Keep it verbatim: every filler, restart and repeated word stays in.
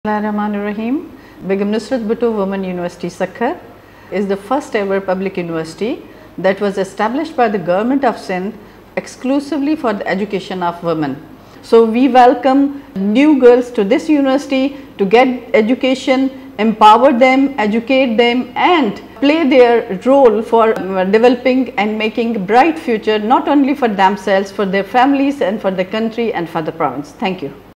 Bismillahirrahmanirrahim. Begum Nusrat Bhutto Women University Sakkar is the first ever public university that was established by the government of Sindh exclusively for the education of women. So we welcome new girls to this university to get education, empower them, educate them and play their role for developing and making a bright future not only for themselves, for their families and for the country and for the province. Thank you.